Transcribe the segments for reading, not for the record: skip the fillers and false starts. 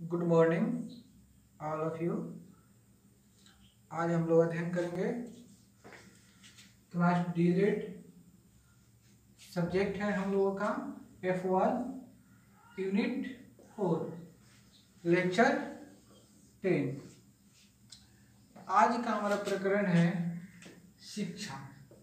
Good morning all of you. आज हम लोग अध्ययन करेंगे क्लास डी सब्जेक्ट है हम लोगों का F1 यूनिट 4 लेक्चर 10। आज का हमारा प्रकरण है शिक्षा।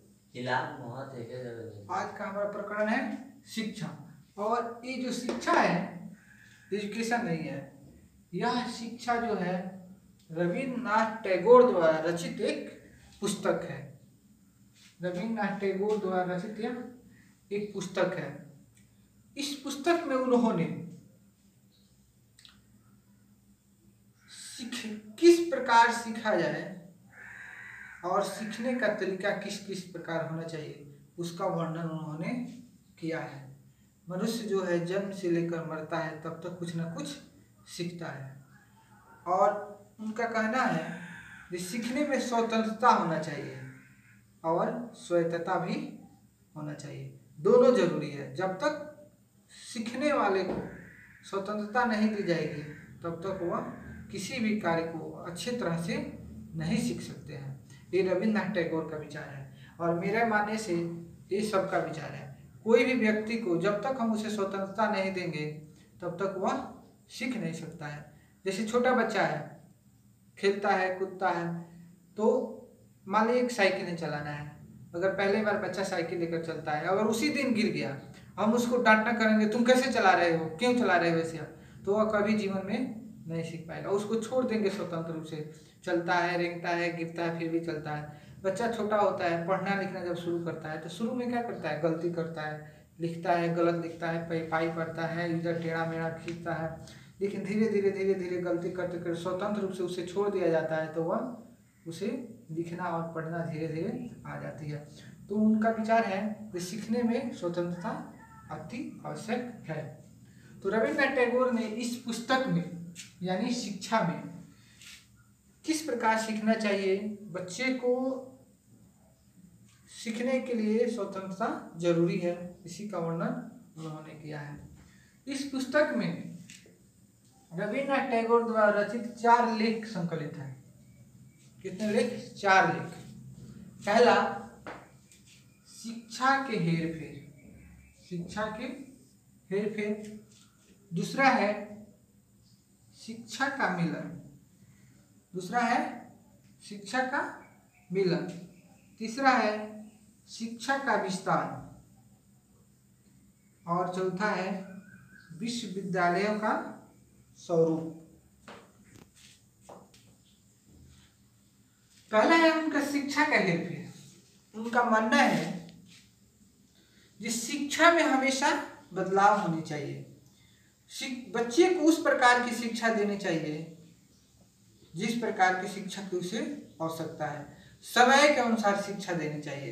आज का हमारा प्रकरण है शिक्षा। और ये जो शिक्षा है एजुकेशन नहीं है, यह शिक्षा जो है रविन्द्रनाथ टैगोर द्वारा रचित एक पुस्तक है। रविन्द्रनाथ टैगोर द्वारा रचित एक पुस्तक है। इस पुस्तक में उन्होंने किस प्रकार सीखा जाए और सीखने का तरीका किस किस प्रकार होना चाहिए उसका वर्णन उन्होंने किया है। मनुष्य जो है जन्म से लेकर मरता है तब तक कुछ ना कुछ सीखता है, और उनका कहना है कि सीखने में स्वतंत्रता होना चाहिए और स्वायत्तता भी होना चाहिए। दोनों जरूरी है। जब तक सीखने वाले को स्वतंत्रता नहीं दी जाएगी तब तक वह किसी भी कार्य को अच्छी तरह से नहीं सीख सकते हैं। ये रविन्द्रनाथ टैगोर का विचार है और मेरे मानने से ये सबका विचार है। कोई भी व्यक्ति को जब तक हम उसे स्वतंत्रता नहीं देंगे तब तक वह सीख नहीं सकता है। जैसे छोटा बच्चा है, खेलता है, कूदता है, तो मान लीजिए एक साइकिल चलाना है। अगर पहली बार बच्चा साइकिल लेकर चलता है, अगर उसी दिन गिर गया, हम उसको डांटना करेंगे, तुम कैसे चला रहे हो, क्यों चला रहे हो वैसे, तो वह कभी जीवन में नहीं सीख पाएगा। उसको छोड़ देंगे स्वतंत्र रूप से, चलता है, रेंगता है, गिरता है, फिर भी चलता है। बच्चा छोटा होता है, पढ़ना लिखना जब शुरू करता है तो शुरू में क्या करता है, गलती करता है, लिखता है, गलत लिखता है, पाई पढ़ता है, इधर टेढ़ा मेढ़ा खींचता है। लेकिन धीरे धीरे गलती करते करते स्वतंत्र रूप से उसे छोड़ दिया जाता है तो वह उसे लिखना और पढ़ना धीरे धीरे आ जाती है। तो उनका विचार है कि सीखने में स्वतंत्रता अति आवश्यक है। तो रविन्द्रनाथ टैगोर ने इस पुस्तक में यानी शिक्षा में किस प्रकार सीखना चाहिए, बच्चे को सीखने के लिए स्वतंत्रता जरूरी है, इसी का वर्णन उन्होंने किया है। इस पुस्तक में रविन्द्रनाथ टैगोर द्वारा रचित 4 लेख संकलित हैं। कितने लेख? 4 लेख। पहला, शिक्षा के हेरफेर, शिक्षा के हेरफेर। दूसरा है शिक्षा का मिलन, दूसरा है शिक्षा का मिलन। तीसरा है शिक्षा का विस्तार, और चौथा है विश्वविद्यालयों का स्वरूप। पहला है उनका शिक्षा का हेरफेर। उनका मानना है कि शिक्षा में हमेशा बदलाव होनी चाहिए। बच्चे को उस प्रकार की शिक्षा देनी चाहिए जिस प्रकार की शिक्षा की उसे आवश्यकता है। समय के अनुसार शिक्षा देनी चाहिए।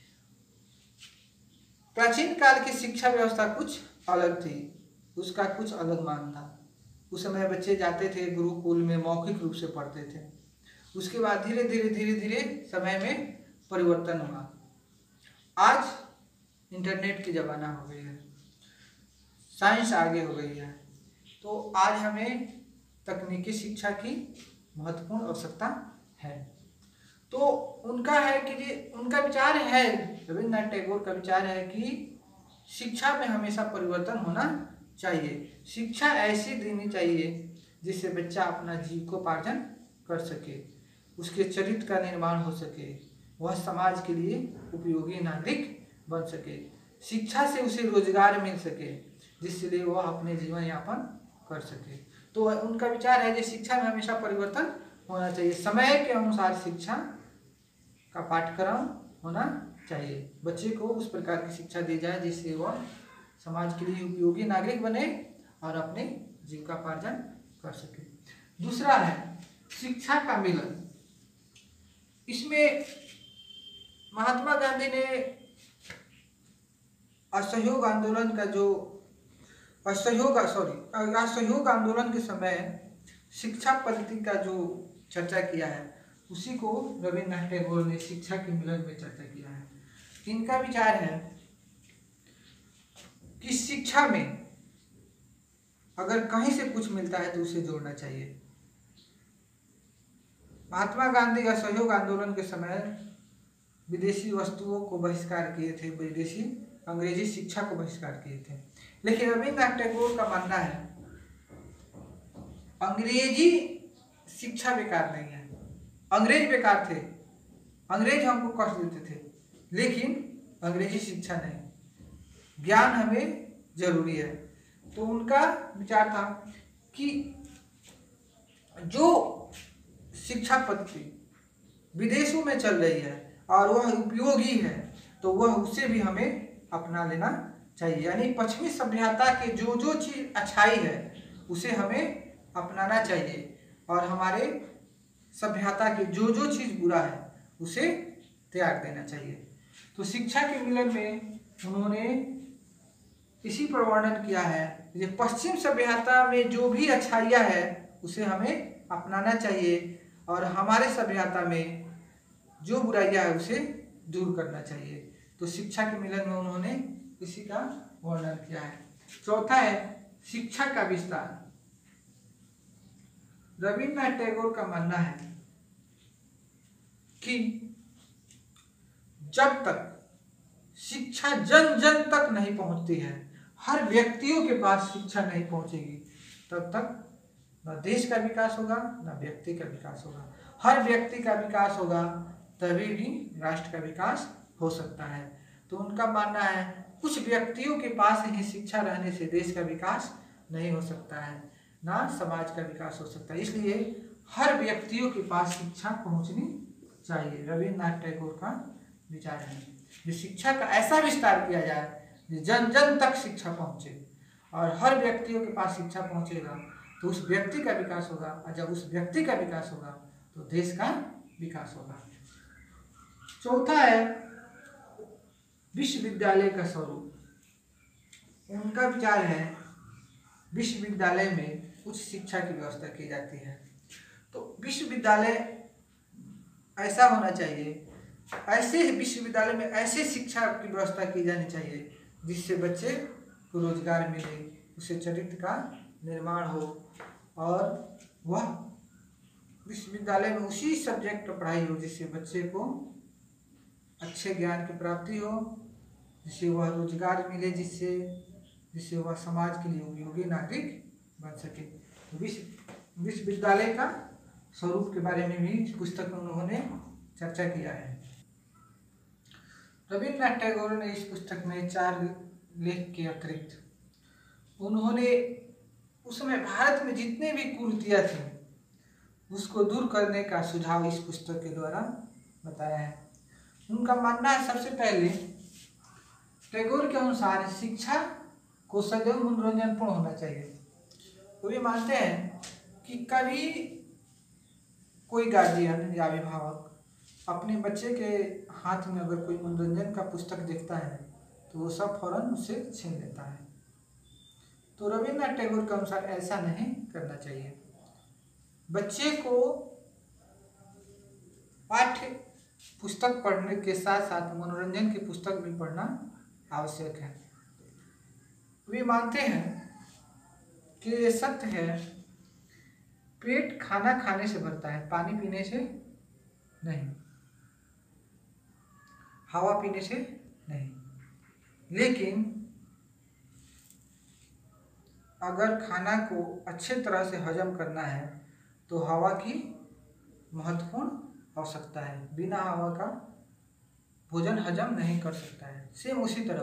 प्राचीन काल की शिक्षा व्यवस्था कुछ अलग थी, उसका कुछ अलग मान था। उस समय बच्चे जाते थे गुरुकुल में, मौखिक रूप से पढ़ते थे। उसके बाद धीरे धीरे समय में परिवर्तन हुआ। आज इंटरनेट की जमाना हो गई है, साइंस आगे हो गई है, तो आज हमें तकनीकी शिक्षा की महत्वपूर्ण आवश्यकता है। तो उनका है कि उनका विचार है, रविन्द्रनाथ टैगोर का विचार है कि शिक्षा में हमेशा परिवर्तन होना चाहिए। शिक्षा ऐसी देनी चाहिए जिससे बच्चा अपना जीविकोपार्जन कर सके, उसके चरित्र का निर्माण हो सके, वह समाज के लिए उपयोगी नागरिक बन सके, शिक्षा से उसे रोजगार मिल सके जिससे वह अपने जीवन यापन कर सके। तो उनका विचार है कि शिक्षा में हमेशा परिवर्तन होना चाहिए। समय के अनुसार शिक्षा का पाठ्यक्रम होना चाहिए। बच्चे को उस प्रकार की शिक्षा दी जाए जिससे वह समाज के लिए उपयोगी नागरिक बने और अपने जीविकोपार्जन कर सके। दूसरा है शिक्षा का मिलन। इसमें महात्मा गांधी ने असहयोग आंदोलन के समय शिक्षा पद्धति का जो चर्चा किया है उसी को रविन्द्रनाथ टैगोर ने शिक्षा के मिलन में चर्चा किया है। इनका विचार है कि शिक्षा में अगर कहीं से कुछ मिलता है तो उसे जोड़ना चाहिए। महात्मा गांधी असहयोग आंदोलन के समय विदेशी वस्तुओं को बहिष्कार किए थे, विदेशी अंग्रेजी शिक्षा को बहिष्कार किए थे। लेकिन रविन्द्रनाथ टैगोर का मानना है अंग्रेजी शिक्षा बेकार नहीं है। अंग्रेज बेकार थे, अंग्रेज हमको कष्ट देते थे, लेकिन अंग्रेजी शिक्षा नहीं, ज्ञान हमें जरूरी है। तो उनका विचार था कि जो शिक्षा पद्धति विदेशों में चल रही है और वह उपयोगी है तो वह उसे भी हमें अपना लेना चाहिए। यानी पश्चिमी सभ्यता के जो जो चीज़ अच्छाई है उसे हमें अपनाना चाहिए और हमारे सभ्यता के जो जो चीज़ बुरा है उसे त्याग देना चाहिए। तो शिक्षा के मिलन में उन्होंने इसी पर वर्णन किया है कि पश्चिम सभ्यता में जो भी अच्छाइयाँ है उसे हमें अपनाना चाहिए और हमारे सभ्यता में जो बुराइयाँ है उसे दूर करना चाहिए। तो शिक्षा के मिलन में उन्होंने इसी का वर्णन किया है। चौथा है शिक्षा का विस्तार। रविन्द्रनाथ टैगोर का मानना है कि जब तक शिक्षा जन जन तक नहीं पहुंचती है, हर व्यक्तियों के पास शिक्षा नहीं पहुंचेगी, तब तक न देश का विकास होगा न व्यक्ति का विकास होगा। हर व्यक्ति का विकास होगा तभी भी राष्ट्र का विकास हो सकता है। तो उनका मानना है कुछ व्यक्तियों के पास ही शिक्षा रहने से देश का विकास नहीं हो सकता है, ना समाज का विकास हो सकता है। इसलिए हर व्यक्तियों के पास शिक्षा पहुंचनी चाहिए। रविन्द्रनाथ टैगोर का विचार है कि शिक्षा का ऐसा विस्तार किया जाए कि जन जन तक शिक्षा पहुंचे और हर व्यक्तियों के पास शिक्षा पहुंचेगा तो उस व्यक्ति का विकास होगा और जब उस व्यक्ति का विकास होगा तो देश का विकास होगा। चौथा है विश्वविद्यालय का स्वरूप। उनका विचार है विश्वविद्यालय में उच्च शिक्षा की व्यवस्था की जाती है। तो विश्वविद्यालय ऐसा होना चाहिए, ऐसे विश्वविद्यालय में ऐसे शिक्षा की व्यवस्था की जानी चाहिए जिससे बच्चे को रोजगार मिले, उसे चरित्र का निर्माण हो और वह विश्वविद्यालय में उसी सब्जेक्ट पर पढ़ाई हो जिससे बच्चे को अच्छे ज्ञान की प्राप्ति हो, जिससे वह रोजगार मिले, जिससे वह समाज के लिए उपयोगी नागरिक बन सके। तो विश्वविद्यालय का स्वरूप के बारे में भी इस पुस्तक में उन्होंने चर्चा किया है। रविन्द्रनाथ टैगोर ने इस पुस्तक में 4 लेख के अतिरिक्त उन्होंने उस समय भारत में जितने भी कुरीतियाँ थी उसको दूर करने का सुझाव इस पुस्तक के द्वारा बताया है। उनका मानना है सबसे पहले टैगोर के अनुसार शिक्षा को सदैव मनोरंजनपूर्ण होना चाहिए। वो भी मानते हैं कि कभी कोई गार्जियन या अभिभावक अपने बच्चे के हाथ में अगर कोई मनोरंजन का पुस्तक देखता है तो वो सब फौरन उससे छीन लेता है। तो रविन्द्रनाथ टैगोर के अनुसार ऐसा नहीं करना चाहिए। बच्चे को पाठ्य पुस्तक पढ़ने के साथ साथ मनोरंजन की पुस्तक भी पढ़ना आवश्यक है। वे मानते हैं कि ये सत्य है, पेट खाना खाने से भरता है, पानी पीने से नहीं, हवा पीने से नहीं। लेकिन अगर खाना को अच्छे तरह से हजम करना है तो हवा की महत्वपूर्ण आवश्यकता है। बिना हवा का भोजन हजम नहीं कर सकता है। सेम उसी तरह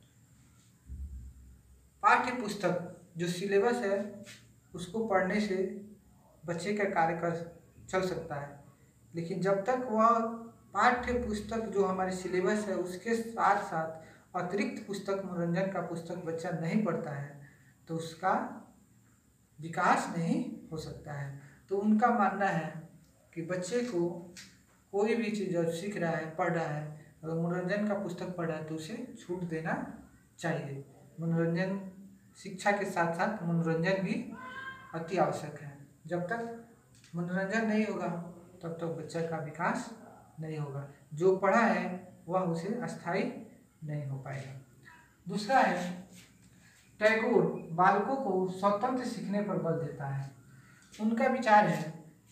पाठ्य पुस्तक जो सिलेबस है उसको पढ़ने से बच्चे का कार्य कर चल सकता है, लेकिन जब तक वह पाठ्य पुस्तक जो हमारे सिलेबस है उसके साथ साथ अतिरिक्त पुस्तक मनोरंजन का पुस्तक बच्चा नहीं पढ़ता है तो उसका विकास नहीं हो सकता है। तो उनका मानना है कि बच्चे को कोई भी चीज़ जब सीख रहा है, पढ़ रहा है, अगर मनोरंजन का पुस्तक पढ़ रहा है तो उसे छूट देना चाहिए। मनोरंजन शिक्षा के साथ साथ मनोरंजन भी अति आवश्यक है। जब तक मनोरंजन नहीं होगा तब तक बच्चे का विकास नहीं होगा। जो पढ़ा है वह उसे अस्थायी नहीं हो पाएगा। दूसरा है टैगोर बालकों को स्वतंत्र सीखने पर बल देता है। उनका विचार है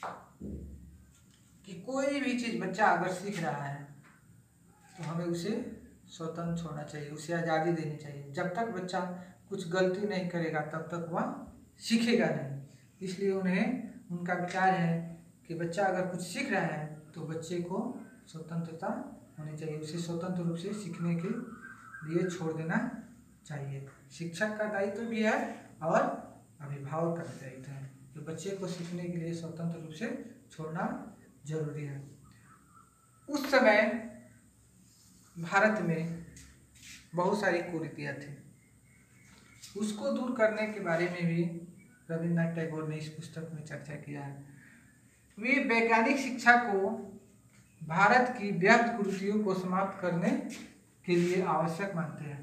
कि कोई भी चीज बच्चा अगर सीख रहा है तो हमें उसे स्वतंत्र छोड़ना चाहिए, उसे आज़ादी देनी चाहिए। जब तक बच्चा कुछ गलती नहीं करेगा तब तक वह सीखेगा नहीं। इसलिए उनका विचार है कि बच्चा अगर कुछ सीख रहा है तो बच्चे को स्वतंत्रता होनी चाहिए, उसे स्वतंत्र रूप से सीखने के लिए छोड़ देना चाहिए। शिक्षक का दायित्व भी है और अभिभावक का भी दायित्व है कि बच्चे को सीखने के लिए स्वतंत्र रूप से छोड़ना जरूरी है। उस समय भारत में बहुत सारी कुरीतियाँ थी, उसको दूर करने के बारे में भी रविन्द्रनाथ टैगोर ने इस पुस्तक में चर्चा किया है। वे वैज्ञानिक शिक्षा को भारत की व्यर्थ कुरीतियों को समाप्त करने के लिए आवश्यक मानते हैं।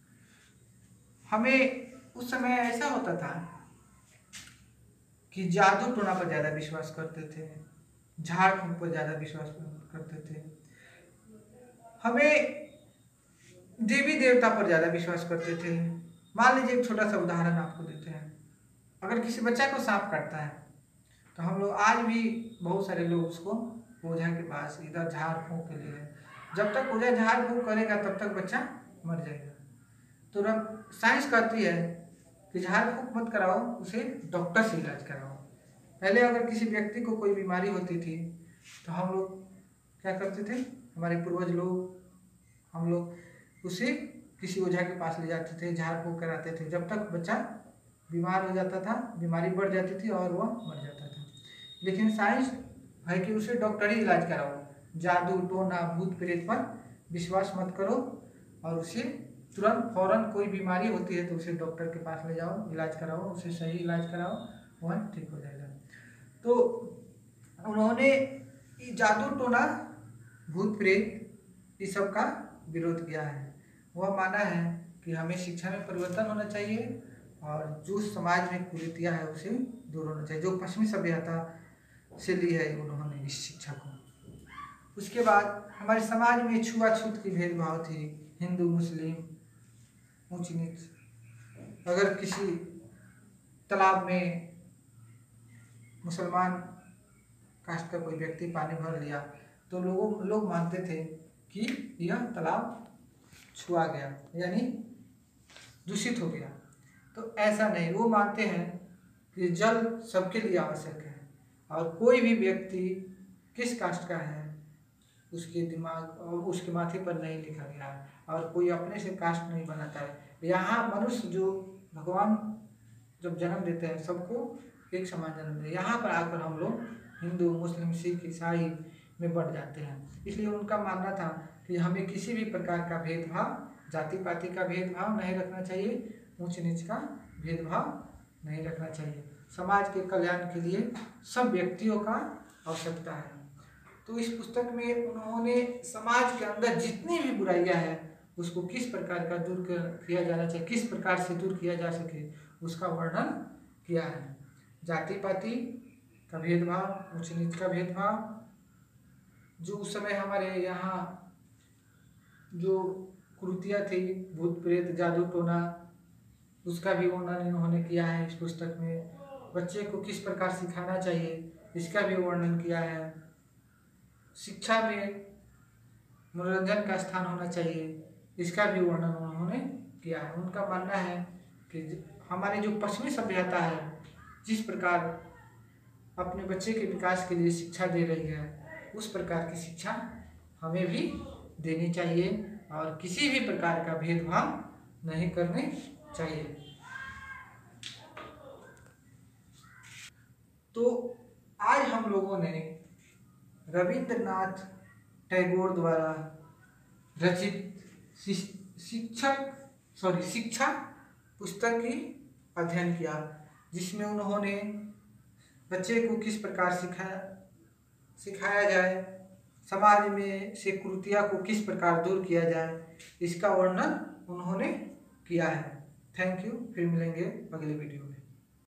हमें उस समय ऐसा होता था कि जादू टोना पर ज़्यादा विश्वास करते थे, झाड़ फूक पर ज़्यादा विश्वास करते थे, हमें देवी देवता पर ज़्यादा विश्वास करते थे। मान लीजिए एक छोटा सा उदाहरण आपको देते हैं। अगर किसी बच्चा को सांप काटता है तो हम लोग आज भी बहुत सारे लोग उसको ओझा के पास इधर झाड़ फूक के लिए, जब तक ओझा झाड़ फूक करेगा तब तक बच्चा मर जाएगा। तो अब साइंस कहती है कि झाड़ फूक मत कराओ, उसे डॉक्टर से इलाज कराओ। पहले अगर किसी व्यक्ति को कोई बीमारी होती थी तो हम लोग क्या करते थे, हमारे पूर्वज लोग, हम लोग उसे किसी ओझा के पास ले जाते थे, झाड़ फूक कराते थे। जब तक बच्चा बीमार हो जाता था, बीमारी बढ़ जाती थी और वह मर जाता था। लेकिन साइंस है कि उसे डॉक्टरी इलाज कराओ, जादू टोना भूत प्रेत पर विश्वास मत करो और उसे तुरंत फौरन कोई बीमारी होती है तो उसे डॉक्टर के पास ले जाओ, इलाज कराओ, उसे सही इलाज कराओ, वह ठीक हो जाएगा। तो उन्होंने जादू टोना भूत प्रेत इस सब का विरोध किया है। वह माना है कि हमें शिक्षा में परिवर्तन होना चाहिए और जो समाज में कुरीतियाँ है उसे दूर होना चाहिए, जो पश्चिमी सभ्यता से ली है उन्होंने इस शिक्षा को। उसके बाद हमारे समाज में छुआछूत की भेदभाव थी, हिंदू मुस्लिम ऊंच नीच। अगर किसी तालाब में मुसलमान कास्ट का कोई व्यक्ति पानी भर लिया तो लोग मानते थे कि यह तालाब छुआ गया, यानी दूषित हो गया। तो ऐसा नहीं, वो मानते हैं कि जल सबके लिए आवश्यक है और कोई भी व्यक्ति किस कास्ट का है उसके दिमाग और उसके माथे पर नहीं लिखा गया है और कोई अपने से कास्ट नहीं बनाता है। यहाँ मनुष्य जो भगवान जब जन्म देते हैं सबको एक समान जन्म देते हैं। यहाँ पर आकर हम लोग हिंदू मुस्लिम सिख ईसाई में बढ़ जाते हैं। इसलिए उनका मानना था कि हमें किसी भी प्रकार का भेदभाव, जाति पाति का भेदभाव नहीं रखना चाहिए, ऊंच नीच का भेदभाव नहीं रखना चाहिए। समाज के कल्याण के लिए सब व्यक्तियों का आवश्यकता है। तो इस पुस्तक में उन्होंने समाज के अंदर जितनी भी बुराइयां हैं उसको किस प्रकार का दूर किया जाना चाहिए, किस प्रकार से दूर किया जा सके उसका वर्णन किया है। जाति पाति का भेदभाव, ऊंच नीच का भेदभाव, जो उस समय हमारे यहाँ जो कुरीतियाँ थी, भूत प्रेत जादू टोना, उसका भी वर्णन इन्होंने किया है इस पुस्तक में। बच्चे को किस प्रकार सिखाना चाहिए इसका भी वर्णन किया है। शिक्षा में मनोरंजन का स्थान होना चाहिए इसका भी वर्णन उन्होंने किया है। उनका मानना है कि हमारी जो पश्चिमी सभ्यता है जिस प्रकार अपने बच्चे के विकास के लिए शिक्षा दे रही है उस प्रकार की शिक्षा हमें भी देनी चाहिए और किसी भी प्रकार का भेदभाव नहीं करने चाहिए। तो आज हम लोगों ने रविन्द्रनाथ टैगोर द्वारा रचित शिक्षा पुस्तक की अध्ययन किया, जिसमें उन्होंने बच्चे को किस प्रकार सिखाया जाए, समाज में से कुरीतियाँ को किस प्रकार दूर किया जाए इसका वर्णन उन्होंने किया है। थैंक यू, फिर मिलेंगे अगले वीडियो में।